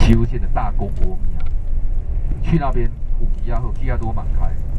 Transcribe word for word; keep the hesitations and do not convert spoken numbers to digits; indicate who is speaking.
Speaker 1: 岐阜县的大宫阿弥啊，去那边五米亚后，吉亚多满开。